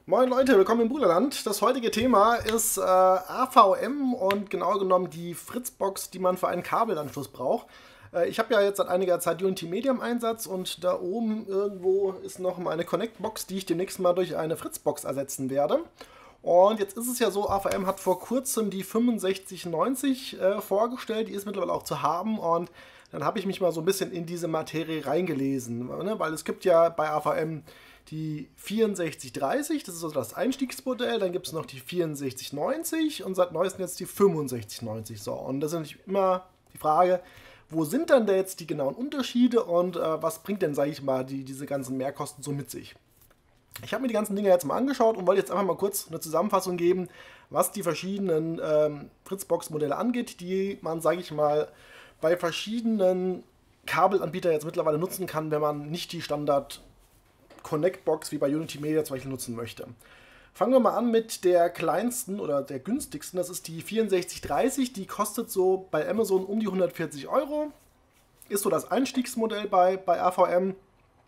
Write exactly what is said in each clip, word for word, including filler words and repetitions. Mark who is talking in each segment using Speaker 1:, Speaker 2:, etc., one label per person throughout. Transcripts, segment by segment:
Speaker 1: Moin Leute, willkommen im Bruderland. Das heutige Thema ist äh, A V M und genauer genommen die Fritzbox, die man für einen Kabelanschluss braucht. Äh, ich habe ja jetzt seit einiger Zeit Unity Media im Einsatz und da oben irgendwo ist noch mal eine Connect-Box, die ich demnächst mal durch eine Fritzbox ersetzen werde. Und jetzt ist es ja so, A V M hat vor kurzem die fünfundsechzig neunzig äh, vorgestellt, die ist mittlerweile auch zu haben und dann habe ich mich mal so ein bisschen in diese Materie reingelesen, ne? Weil es gibt ja bei A V M die vierundsechzig dreißig, das ist also das Einstiegsmodell, dann gibt es noch die vierundsechzig neunzig und seit neuestem jetzt die fünfundsechzig neunzig. So, und das ist natürlich immer die Frage, wo sind dann da jetzt die genauen Unterschiede und äh, was bringt denn, sage ich mal, die, diese ganzen Mehrkosten so mit sich? Ich habe mir die ganzen Dinge jetzt mal angeschaut und wollte jetzt einfach mal kurz eine Zusammenfassung geben, was die verschiedenen ähm, Fritzbox-Modelle angeht, die man, sage ich mal, bei verschiedenen Kabelanbietern jetzt mittlerweile nutzen kann, wenn man nicht die Standard Connect-Box wie bei Unity Media zum Beispiel nutzen möchte. Fangen wir mal an mit der kleinsten oder der günstigsten, das ist die vierundsechzig dreißig, die kostet so bei Amazon um die hundertvierzig Euro, ist so das Einstiegsmodell bei, bei A V M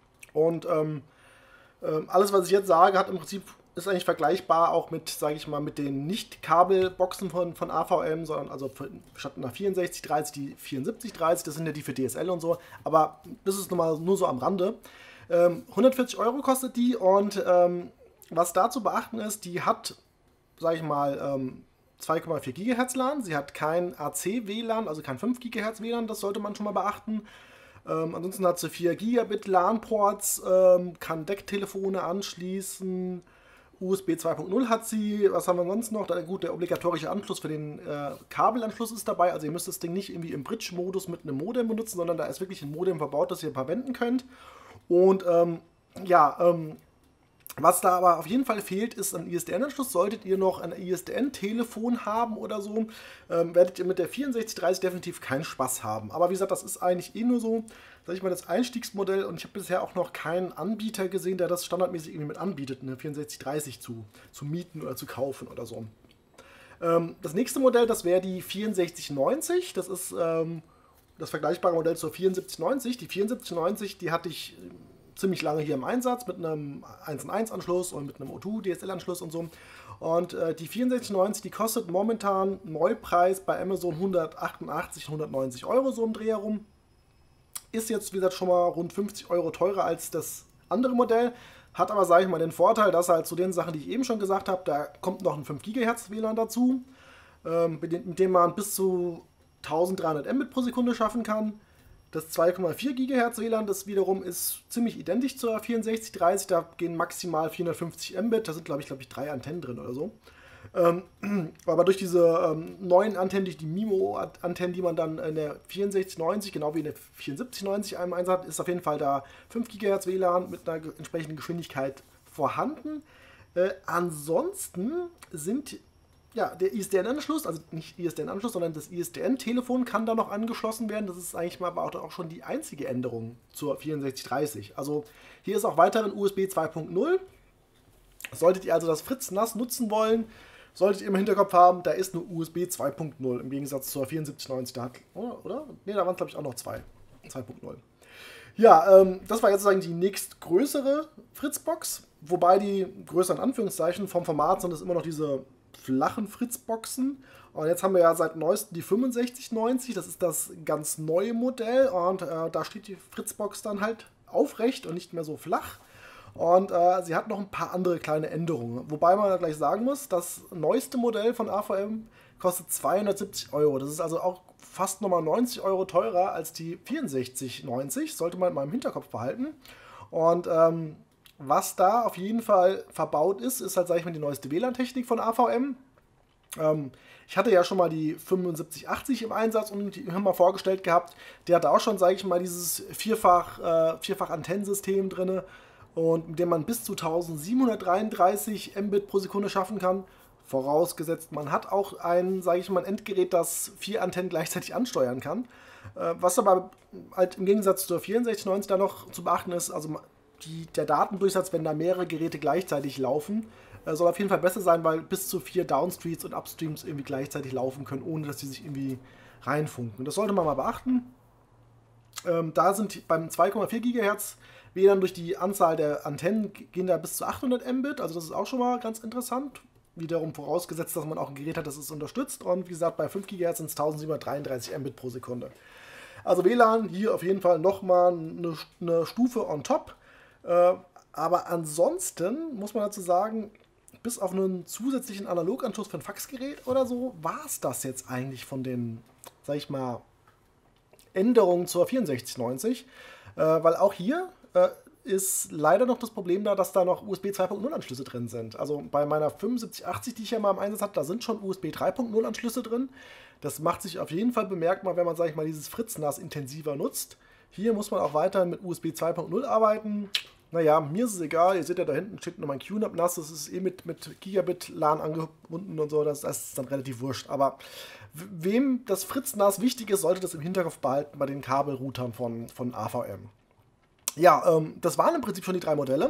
Speaker 1: und ähm, ähm, alles, was ich jetzt sage, hat im Prinzip, ist eigentlich vergleichbar auch mit, sage ich mal, mit den Nicht-Kabelboxen von, von A V M, sondern also für, statt einer vierundsechzig dreißig die vierundsiebzig dreißig, das sind ja die für D S L und so, aber das ist nun mal nur so am Rande. Ähm, hundertvierzig Euro kostet die und ähm, was da zu beachten ist, die hat, sage ich mal, ähm, zwei Komma vier Gigahertz LAN, sie hat kein A C W LAN, also kein fünf Gigahertz W LAN, das sollte man schon mal beachten. Ähm, ansonsten hat sie vier Gigabit LAN-Ports, ähm, kann Decktelefone anschließen, U S B zwei Punkt null hat sie, was haben wir sonst noch? Da, gut, der obligatorische Anschluss für den äh, Kabelanschluss ist dabei, also ihr müsst das Ding nicht irgendwie im Bridge-Modus mit einem Modem benutzen, sondern da ist wirklich ein Modem verbaut, das ihr verwenden könnt. Und ähm, ja, ähm, was da aber auf jeden Fall fehlt, ist ein I S D N-Anschluss. Solltet ihr noch ein I S D N-Telefon haben oder so, ähm, werdet ihr mit der vierundsechzig dreißig definitiv keinen Spaß haben. Aber wie gesagt, das ist eigentlich eh nur so, sag ich mal, das Einstiegsmodell und ich habe bisher auch noch keinen Anbieter gesehen, der das standardmäßig irgendwie mit anbietet, eine vierundsechzig dreißig zu, zu mieten oder zu kaufen oder so. Ähm, das nächste Modell, das wäre die vierundsechzig neunzig. Das ist ähm, das vergleichbare Modell zur vierundsiebzig neunzig. Die vierundsiebzig neunzig, die hatte ich ziemlich lange hier im Einsatz mit einem eins in eins Anschluss und mit einem O zwei D S L Anschluss und so. Und äh, die vierundsechzig neunzig, die kostet momentan Neupreis bei Amazon hundertachtundachtzig, hundertneunzig Euro so im Dreh herum. Ist jetzt, wie gesagt, schon mal rund fünfzig Euro teurer als das andere Modell. Hat aber, sage ich mal, den Vorteil, dass halt zu den Sachen, die ich eben schon gesagt habe, da kommt noch ein fünf Gigahertz W LAN dazu, ähm, mit dem man bis zu eintausenddreihundert Mbit pro Sekunde schaffen kann. Das zwei Komma vier Gigahertz W LAN, das wiederum ist ziemlich identisch zur vierundsechzig dreißig, da gehen maximal vierhundertfünfzig Mbit, da sind glaube ich, glaube ich drei Antennen drin oder so. Ähm, aber durch diese ähm, neuen Antennen, durch die MIMO-Antennen, die man dann in der vierundsechzig neunzig, genau wie in der vierundsiebzig neunzig einem Einsatz hat, ist auf jeden Fall da fünf Gigahertz W LAN mit einer entsprechenden Geschwindigkeit vorhanden. Äh, ansonsten sind ja, der I S D N-Anschluss, also nicht I S D N-Anschluss, sondern das I S D N-Telefon kann da noch angeschlossen werden. Das ist eigentlich mal aber auch schon die einzige Änderung zur vierundsechzig dreißig. Also hier ist auch weiterhin U S B zwei Punkt null. Solltet ihr also das Fritz N A S nutzen wollen, solltet ihr im Hinterkopf haben, da ist nur U S B zwei Punkt null im Gegensatz zur vierundsiebzig neunzig. Da hat, oder? oder? Ne, da waren es glaube ich auch noch zwei. zwei Punkt null. Ja, ähm, das war jetzt sozusagen die nächstgrößere Fritzbox, wobei die größeren Anführungszeichen vom Format sind es immer noch diese flachen Fritzboxen. Und jetzt haben wir ja seit neuestem die fünfundsechzig neunzig, das ist das ganz neue Modell und äh, da steht die Fritzbox dann halt aufrecht und nicht mehr so flach. Und äh, sie hat noch ein paar andere kleine Änderungen. Wobei man gleich sagen muss, das neueste Modell von A V M kostet zweihundertsiebzig Euro. Das ist also auch fast nochmal neunzig Euro teurer als die vierundsechzig neunzig, sollte man mal im Hinterkopf behalten. Und ähm, was da auf jeden Fall verbaut ist, ist halt, sag ich mal, die neueste W LAN-Technik von A V M. Ähm, ich hatte ja schon mal die fünfundsiebzig achtzig im Einsatz und die haben wir vorgestellt gehabt. Die hatte auch schon, sage ich mal, dieses vierfach, äh, vierfach Antennensystem drin und mit dem man bis zu eintausendsiebenhundertdreiunddreißig Mbit pro Sekunde schaffen kann. Vorausgesetzt, man hat auch ein, sage ich mal, ein Endgerät, das vier Antennen gleichzeitig ansteuern kann. Äh, was aber halt im Gegensatz zur vierundsechzig neunzig da noch zu beachten ist, also Die, der Datendurchsatz, wenn da mehrere Geräte gleichzeitig laufen, äh, soll auf jeden Fall besser sein, weil bis zu vier Downstreams und Upstreams irgendwie gleichzeitig laufen können, ohne dass die sich irgendwie reinfunken. Das sollte man mal beachten. Ähm, da sind beim zwei Komma vier Gigahertz W L A N durch die Anzahl der Antennen gehen da bis zu achthundert Mbit, also das ist auch schon mal ganz interessant. Wiederum vorausgesetzt, dass man auch ein Gerät hat, das es unterstützt. Und wie gesagt, bei fünf Gigahertz sind es eintausendsiebenhundertdreiunddreißig Mbit pro Sekunde. Also W L A N hier auf jeden Fall nochmal eine, eine Stufe on top. Äh, aber ansonsten muss man dazu sagen, bis auf einen zusätzlichen Analoganschluss für ein Faxgerät oder so, war es das jetzt eigentlich von den, sag ich mal, Änderungen zur vierundsechzig neunzig. Äh, weil auch hier äh, ist leider noch das Problem da, dass da noch U S B zwei Punkt null Anschlüsse drin sind. Also bei meiner fünfundsiebzig achtzig, die ich ja mal im Einsatz hatte, da sind schon U S B drei Punkt null Anschlüsse drin. Das macht sich auf jeden Fall bemerkbar, wenn man, sag ich mal, dieses Fritz-NAS intensiver nutzt. Hier muss man auch weiterhin mit U S B zwei Punkt null arbeiten. Naja, mir ist es egal. Ihr seht ja, da hinten steht noch mein Q NAP-NAS. Das ist eh mit, mit Gigabit LAN angebunden und so. Das, das ist dann relativ wurscht. Aber wem das Fritz-NAS wichtig ist, sollte das im Hinterkopf behalten bei den Kabelroutern von, von A V M. Ja, ähm, das waren im Prinzip schon die drei Modelle.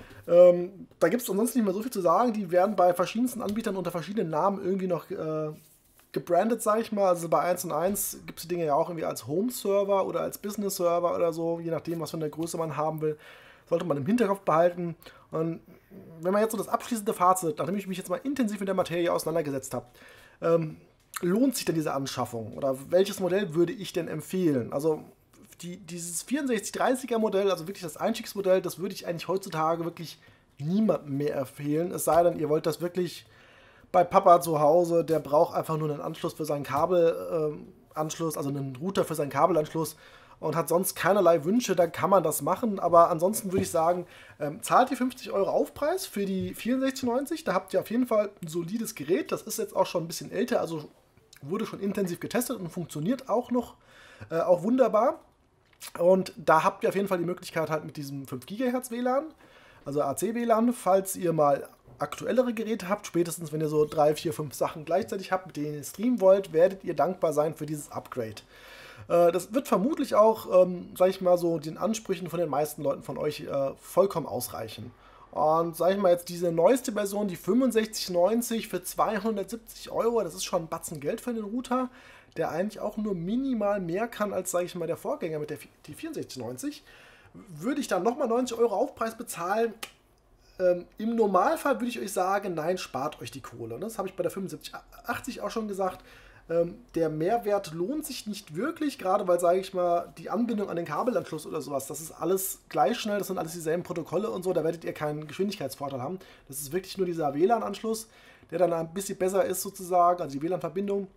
Speaker 1: Ähm, da gibt es ansonsten nicht mehr so viel zu sagen. Die werden bei verschiedensten Anbietern unter verschiedenen Namen irgendwie noch äh, gebrandet, sage ich mal. Also bei eins und eins gibt es die Dinge ja auch irgendwie als Home-Server oder als Business-Server oder so, je nachdem, was für eine Größe man haben will. Sollte man im Hinterkopf behalten. Und wenn man jetzt so das abschließende Fazit, nachdem ich mich jetzt mal intensiv mit der Materie auseinandergesetzt habe, ähm, lohnt sich denn diese Anschaffung? Oder welches Modell würde ich denn empfehlen? Also die, dieses vierundsechzig dreißiger Modell, also wirklich das Einstiegsmodell, das würde ich eigentlich heutzutage wirklich niemandem mehr empfehlen. Es sei denn, ihr wollt das wirklich bei Papa zu Hause, der braucht einfach nur einen Anschluss für seinen Kabelanschluss, äh, also einen Router für seinen Kabelanschluss, und hat sonst keinerlei Wünsche, dann kann man das machen. Aber ansonsten würde ich sagen, ähm, zahlt ihr fünfzig Euro Aufpreis für die vierundsechzig neunzig. Da habt ihr auf jeden Fall ein solides Gerät. Das ist jetzt auch schon ein bisschen älter, also wurde schon intensiv getestet und funktioniert auch noch äh, auch wunderbar. Und da habt ihr auf jeden Fall die Möglichkeit halt mit diesem fünf Gigahertz W L A N, also A C W L A N, falls ihr mal aktuellere Geräte habt, spätestens wenn ihr so drei, vier, fünf Sachen gleichzeitig habt, mit denen ihr streamen wollt, werdet ihr dankbar sein für dieses Upgrade. Das wird vermutlich auch, ähm, sag ich mal so, den Ansprüchen von den meisten Leuten von euch äh, vollkommen ausreichen. Und sag ich mal jetzt diese neueste Version, die fünfundsechzig neunzig für zweihundertsiebzig Euro, das ist schon ein Batzen Geld für den Router, der eigentlich auch nur minimal mehr kann als, sage ich mal, der Vorgänger mit der die vierundsechzig neunzig. Würde ich dann nochmal neunzig Euro Aufpreis bezahlen? Ähm, Im Normalfall würde ich euch sagen, nein, spart euch die Kohle. Das habe ich bei der fünfundsiebzig achtzig auch schon gesagt. Ähm, der Mehrwert lohnt sich nicht wirklich, gerade weil, sage ich mal, die Anbindung an den Kabelanschluss oder sowas, das ist alles gleich schnell, das sind alles dieselben Protokolle und so, da werdet ihr keinen Geschwindigkeitsvorteil haben. Das ist wirklich nur dieser W L A N-Anschluss, der dann ein bisschen besser ist sozusagen, also die W L A N-Verbindung.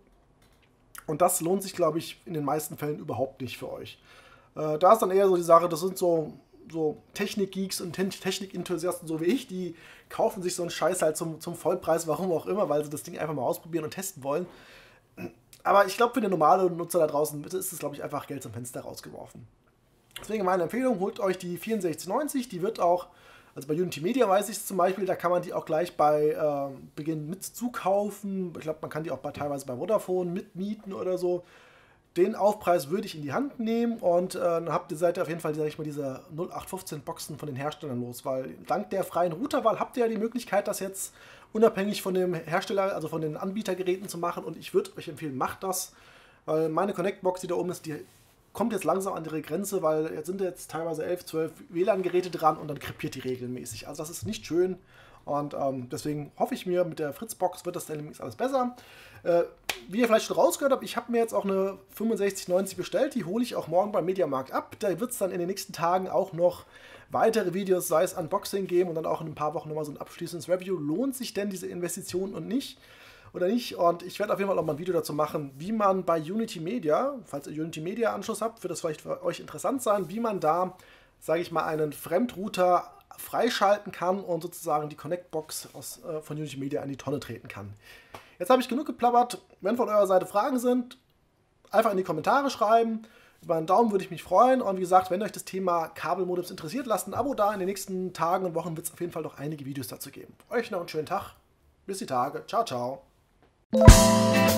Speaker 1: Und das lohnt sich, glaube ich, in den meisten Fällen überhaupt nicht für euch. Äh, da ist dann eher so die Sache, das sind so, so Technik-Geeks und Technik-Enthusiasten, so wie ich, die kaufen sich so einen Scheiß halt zum, zum Vollpreis, warum auch immer, weil sie das Ding einfach mal ausprobieren und testen wollen. Aber ich glaube, für den normalen Nutzer da draußen ist es, glaube ich, einfach Geld zum Fenster rausgeworfen. Deswegen meine Empfehlung, holt euch die vierundsechzig neunzig, die wird auch, also bei Unity Media weiß ich es zum Beispiel, da kann man die auch gleich bei äh, Beginn mit zukaufen. Ich glaube, man kann die auch bei, teilweise bei Vodafone mitmieten oder so. Den Aufpreis würde ich in die Hand nehmen und äh, dann habt ihr, seid ihr auf jeden Fall, sag ich mal, diese null acht fünfzehn Boxen von den Herstellern los, weil dank der freien Routerwahl habt ihr ja die Möglichkeit, das jetzt unabhängig von dem Hersteller, also von den Anbietergeräten zu machen, und ich würde euch empfehlen, macht das, weil meine Connect-Box, die da oben ist, die kommt jetzt langsam an ihre Grenze, weil jetzt sind jetzt teilweise elf, zwölf W L A N-Geräte dran und dann krepiert die regelmäßig. Also das ist nicht schön. Und ähm, deswegen hoffe ich mir, mit der Fritzbox wird das dann nämlich alles besser. Äh, wie ihr vielleicht schon rausgehört habt, ich habe mir jetzt auch eine fünfundsechzig neunzig bestellt. Die hole ich auch morgen beim Mediamarkt ab. Da wird es dann in den nächsten Tagen auch noch weitere Videos, sei es Unboxing geben und dann auch in ein paar Wochen nochmal so ein abschließendes Review. Lohnt sich denn diese Investition und nicht? Oder nicht? Und ich werde auf jeden Fall auch mal ein Video dazu machen, wie man bei Unity Media, falls ihr Unity Media Anschluss habt, wird das vielleicht für euch interessant sein, wie man da, sage ich mal, einen Fremdrouter freischalten kann und sozusagen die Connect-Box aus, äh, von Unity Media in die Tonne treten kann. Jetzt habe ich genug geplappert. Wenn von eurer Seite Fragen sind, einfach in die Kommentare schreiben. Über einen Daumen würde ich mich freuen. Und wie gesagt, wenn euch das Thema Kabelmodems interessiert, lasst ein Abo da. In den nächsten Tagen und Wochen wird es auf jeden Fall noch einige Videos dazu geben. Euch noch einen schönen Tag. Bis die Tage. Ciao, ciao.